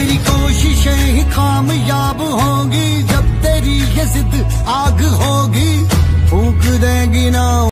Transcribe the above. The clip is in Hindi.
तेरी कोशिशें ही कामयाब होंगी, जब तेरी ये जिद आग होगी, फूंक देगी ना।